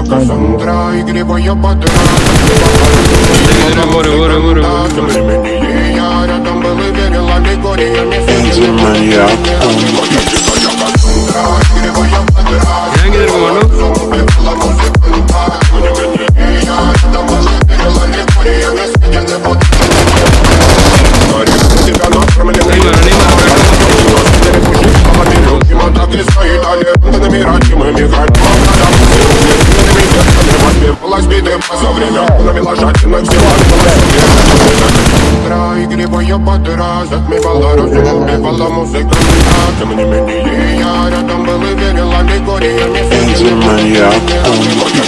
Кассандра, игривая подруга. Я рядом был и верила, Григория не сидела. Игривая подра, затмевала разум, убивала музыка. Тем не менее, я рядом был и верила, Григория не сидела.